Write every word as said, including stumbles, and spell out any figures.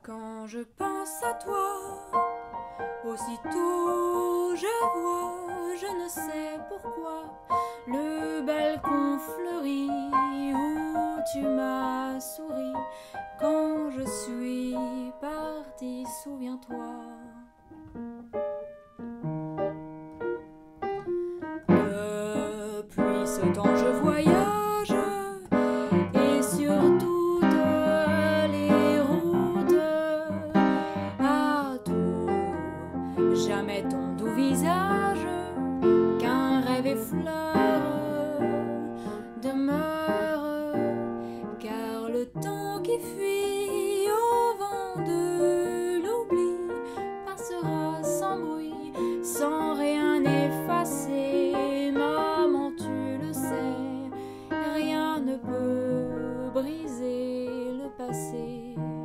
Quand je pense à toi, aussitôt je vois, je ne sais pourquoi, le balcon fleuri où tu m'as souri. Quand je suis partie, souviens-toi. Depuis ce temps je voyage, et sur toutes les routes, à tout jamais ton doux visage, qu'un rêve effleure, demeure, car le temps qui fuit au vent de l'oubli passera sans bruit, sans rien effacer. Maman, tu le sais, rien ne peut briser le passé.